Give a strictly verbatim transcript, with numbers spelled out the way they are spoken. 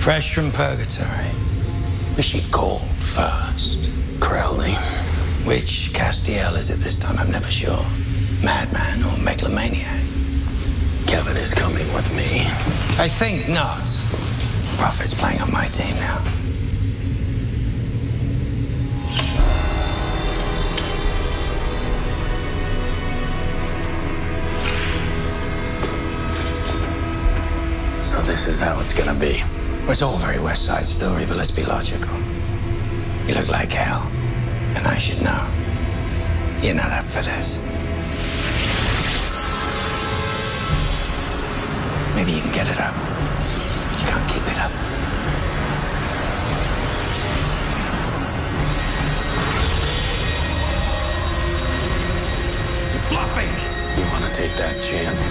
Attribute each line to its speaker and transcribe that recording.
Speaker 1: Fresh from purgatory. Was she called first?
Speaker 2: Crowley.
Speaker 1: Which Castiel is it this time? I'm never sure. Madman or megalomaniac?
Speaker 2: Kevin is coming with me.
Speaker 1: I think not. Prophet's playing on my team now.
Speaker 2: So this is how it's gonna be.
Speaker 1: It's all very West Side Story, but let's be logical. You look like hell, and I should know. You're not up for this. Maybe you can get it up, but you can't keep it up.
Speaker 2: You're bluffing. You want to take that chance?